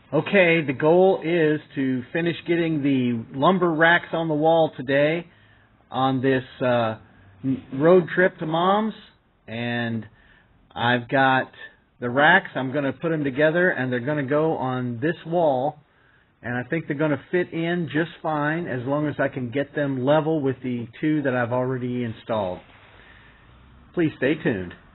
Okay, the goal is to finish getting the lumber racks on the wall today on this road trip to Mom's, and I've got the racks. I'm going to put them together, and they're going to go on this wall, and I think they're going to fit in just fine as long as I can get them level with the two that I've already installed. Please stay tuned.